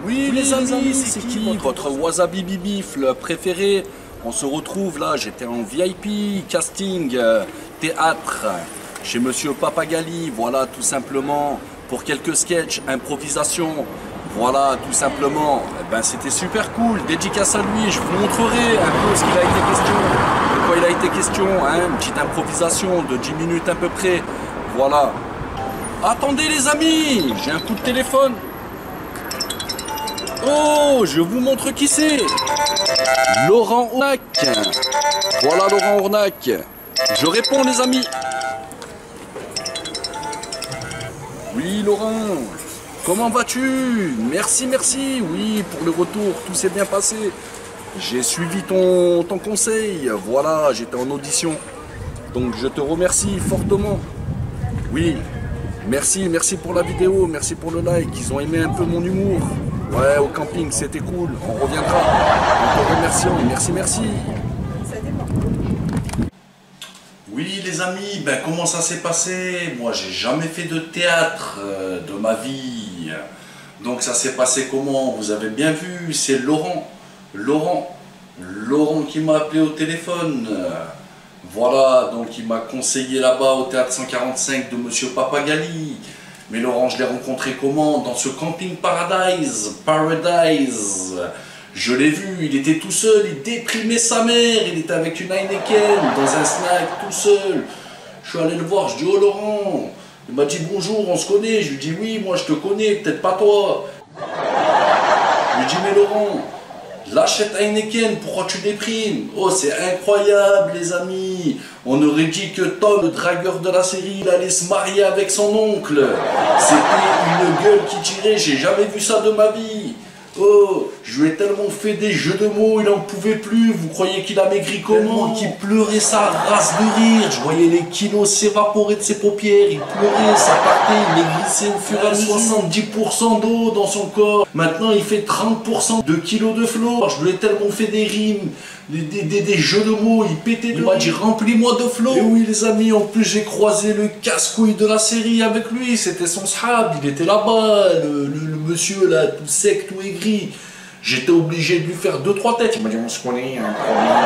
Oui les amis, c'est qui votre Wasabi Bibifle préféré? On se retrouve là, j'étais en VIP, casting, théâtre, chez Monsieur Papagali, voilà tout simplement, pour quelques sketchs, improvisation, voilà tout simplement. Eh ben, c'était super cool, dédicace à lui, je vous montrerai un peu ce qu'il a été question, de quoi il a été question, hein, une petite improvisation de 10 minutes à peu près, voilà. Attendez les amis, j'ai un coup de téléphone. Oh, je vous montre qui c'est. Laurent Ornac. Voilà Laurent Ornac. Je réponds les amis. Oui Laurent, comment vas-tu? Merci, merci. Oui, pour le retour, tout s'est bien passé. J'ai suivi ton conseil. Voilà, j'étais en audition. Donc je te remercie fortement. Oui, merci pour la vidéo, merci pour le like. Ils ont aimé un peu mon humour. Ouais, au camping, c'était cool. On reviendra. En te remerciant. Merci. Oui, les amis, ben, comment ça s'est passé? Moi, j'ai jamais fait de théâtre de ma vie. Donc, ça s'est passé comment? Vous avez bien vu, c'est Laurent qui m'a appelé au téléphone. Voilà, donc il m'a conseillé là-bas au théâtre 145 de Monsieur Papagali. Mais Laurent, je l'ai rencontré comment? Dans ce camping Paradise. Je l'ai vu, il était tout seul, il déprimait sa mère, il était avec une Heineken, dans un snack, tout seul. Je suis allé le voir, je dis, oh Laurent. Il m'a dit, bonjour, on se connaît. Je lui dis, oui, moi je te connais, peut-être pas toi. Je lui dis, mais Laurent, lâche Heineken, pourquoi tu déprimes? Oh, c'est incroyable, les amis. On aurait dit que Tom, le dragueur de la série, il allait se marier avec son oncle. C'était une gueule qui tirait, j'ai jamais vu ça de ma vie. Oh, je lui ai tellement fait des jeux de mots, il en pouvait plus. Vous croyez qu'il a maigri comment? Qu'il pleurait sa race de rire. Je voyais les kilos s'évaporer de ses paupières. Il pleurait, ça partait, il maigrissait au fur et à mesure. 70% d'eau dans son corps. Maintenant, il fait 30% de kilos de flots. Je lui ai tellement fait des rimes, des jeux de mots. Il pétait de rire. Il m'a dit, remplis-moi de flots. Et oui, les amis, en plus, j'ai croisé le casse-couille de la série avec lui. C'était son sahab. Il était là-bas, le monsieur là, tout sec, tout aigri. J'étais obligé de lui faire 2-3 têtes. Il m'a dit on se connaît, un problème.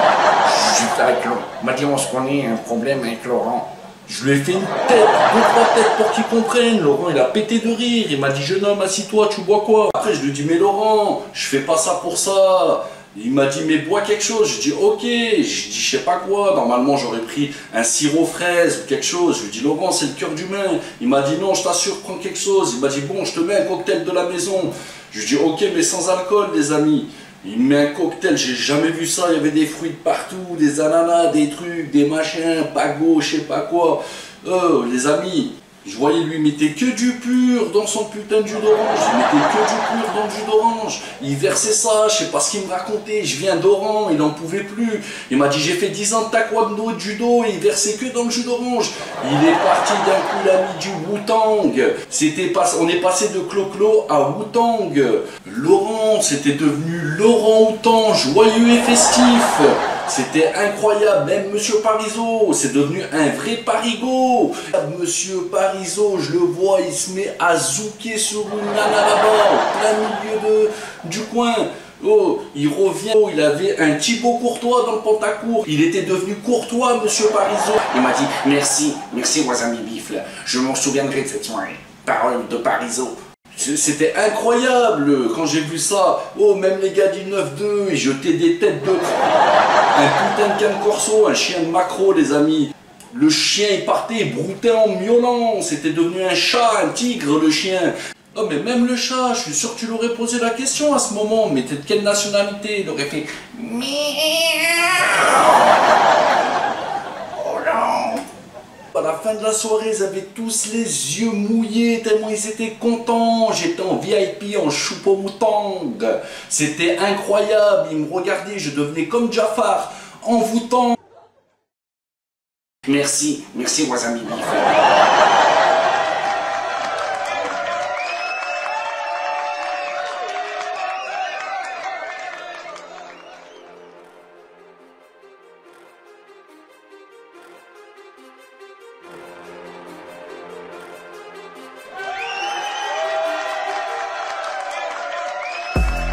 Il m'a dit on se connaît, un problème avec Laurent. Je lui ai fait une tête, 2-3 têtes pour qu'il comprenne. Laurent il a pété de rire. Il m'a dit jeune homme, assis-toi, tu bois quoi? Après je lui ai dit mais Laurent, je fais pas ça pour ça. Il m'a dit mais bois quelque chose. Je dis ok, je dis je sais pas quoi. Normalement j'aurais pris un sirop fraise ou quelque chose. Je lui dis Laurent c'est le cœur d'humain. Il m'a dit non je t'assure prends quelque chose. Il m'a dit bon je te mets un cocktail de la maison. Je lui dis ok mais sans alcool les amis. Il me met un cocktail, j'ai jamais vu ça, il y avait des fruits de partout, des ananas, des trucs, des machins, pago, je sais pas quoi. Les amis, je voyais lui mettait que du pur dans son putain de jus d'orange, il mettait que du pur dans le jus d'orange, il versait ça, je sais pas ce qu'il me racontait, je viens d'Oran, il en pouvait plus, il m'a dit j'ai fait 10 ans de taekwondo et de judo, et il versait que dans le jus d'orange, il est parti d'un coup, il a mis du Wu-Tang, on est passé de Clo-Clo à Wu-Tang, Laurent, c'était devenu Laurent Houtan, joyeux et festif. C'était incroyable, même Monsieur Parizeau, c'est devenu un vrai parigot. Monsieur Parizeau, je le vois, il se met à zouker sur une nana là-bas, au plein milieu du coin. Oh, il revient, il avait un Thibaut Courtois dans le pantacourt. Il était devenu courtois, Monsieur Parizeau. Il m'a dit, merci Wasabi Bifle, je m'en souviendrai de cette soirée. Parole de Parizeau. C'était incroyable quand j'ai vu ça. Oh, même les gars du 9-2, ils jetaient des têtes de... Un putain de canne corso, un chien de macro, les amis. Le chien, il partait, il broutait en miaulant. C'était devenu un chat, un tigre, le chien. Oh, mais même le chat, je suis sûr que tu l'aurais posé la question à ce moment. Mais t'es de quelle nationalité? Il aurait fait... À la fin de la soirée, ils avaient tous les yeux mouillés tellement ils étaient contents. J'étais en VIP, en choupo-moutang. C'était incroyable. Ils me regardaient, je devenais comme Jafar, envoûtant. Merci Wasabi Bifle.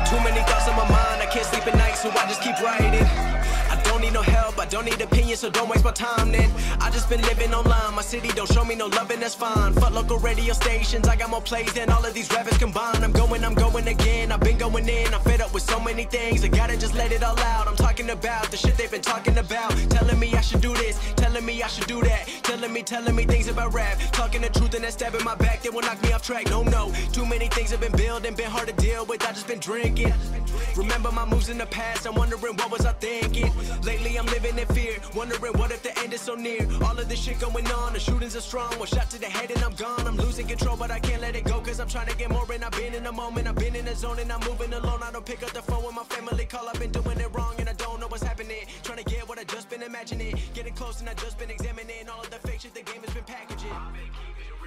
Too many thoughts on my mind, I can't sleep at night, so I just keep writing. I don't need no help, I don't need opinions, so don't waste my time then. I just been living online, my city don't show me no love and that's fine. Fuck local radio stations, I got more plays than all of these rappers combined. I'm going again, I've been going in, I'm fed up with so many things. I gotta just let it all out, I'm talking about the shit they've been talking about. Telling me I should do this, telling me I should do that. Telling me things about rap. Talking the truth and that stab in my back, they will knock me off track. No, too many things have been building, been hard to deal with, I just been drinking. Remember my moves in the past, I'm wondering what was I thinking. Lately I'm living in fear, wondering what if the end is so near. All of this shit going on, the shootings are strong. One shot to the head and I'm gone. I'm losing control but I can't let it go, cause I'm trying to get more. And I've been in the moment, I've been in the zone, and I'm moving alone. I don't pick up the phone when my family call, I've been doing it wrong and I don't know what's happening. Trying to get what I just been imagining, getting close and I just been examining all of the fake shit the game has been packaging.